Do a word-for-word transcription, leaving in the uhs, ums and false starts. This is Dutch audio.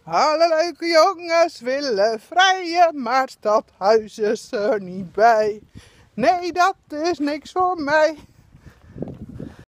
Alle leuke jongens willen vrijen, maar stadhuis is er niet bij. Nee, dat is niks voor mij.